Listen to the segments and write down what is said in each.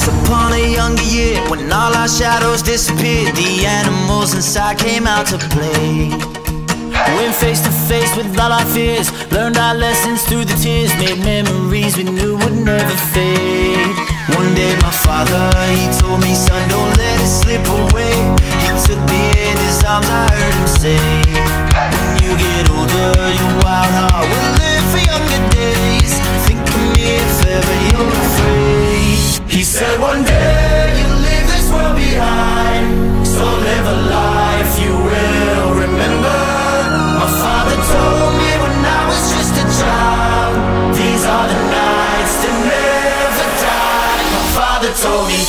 upon a younger year, when all our shadows disappeared, the animals inside came out to play. Went face to face with all our fears, learned our lessons through the tears, made memories we knew would never fade. One day my father, he told me, son, don't let it slip away. He took me in his arms, I heard him say, when you get older, your wild heart will live for younger days. Think of me if ever you're afraid. He said one day you'll leave this world behind, so live a life you will remember. My father told me when I was just a child, these are the nights that never die. My father told me.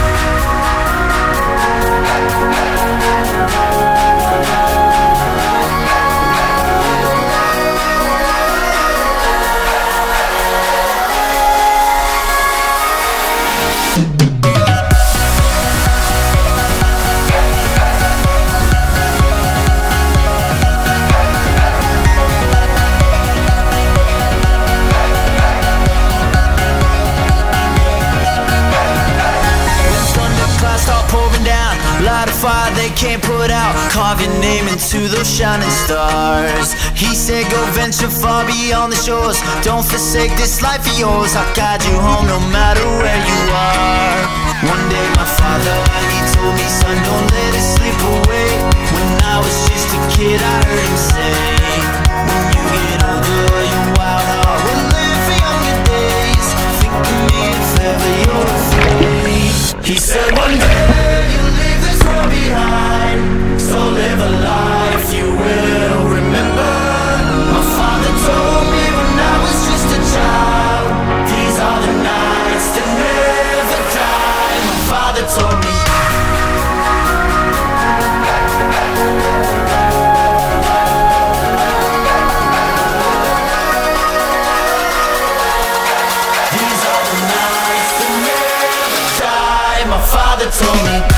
Light a fire they can't put out, carve your name into those shining stars. He said go venture far beyond the shores, don't forsake this life of yours. I'll guide you home no matter where you are. One day my father, he told me, son, don't let it slip away. When I was just a kid I heard him say, when you get older your wild heart will live for younger days. Think of me if ever you're afraid. He said one day you'll leave this world behind, so live a life you will remember. My father told me when I was just a child, these are the nights that never die. My father told me. These are the nights that never die. My father told me.